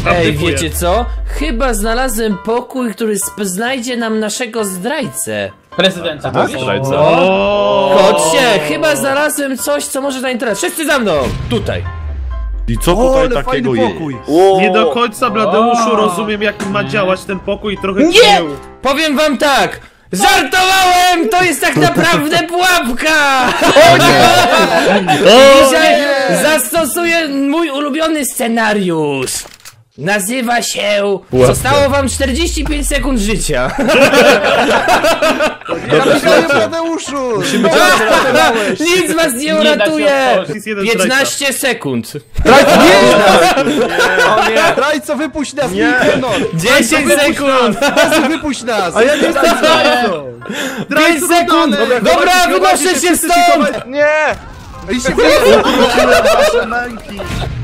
Ej, wiecie co? Chyba znalazłem pokój, który znajdzie nam naszego zdrajcę. Prezydenta. Zdrajca. Chodźcie, chyba znalazłem coś, co może na interes. Wszyscy za mną! Tutaj. I co O, tutaj ale takiego fajny jest? pokój. Nie do końca, Bladeuszu, rozumiem, jak ma działać ten pokój i trochę Nie! Powiem wam tak! Żartowałem! To jest tak naprawdę pułapka! O nie! Dzisiaj zastosuję mój ulubiony scenariusz. Nazywa się... Zostało wam 45 sekund życia. Kapitanie Bladeuszu! Nic was nie Nie da się uratuje! otworzyć. jest jeden 15 sekund. O nie! Zdrajco, wypuść nas! Nie! 10 sekund! Wypuść nas! A ja nie jestem zdrajcą! 5 sekund! Dobra, wynoszę się stąd! Nie! I się Wasze męki!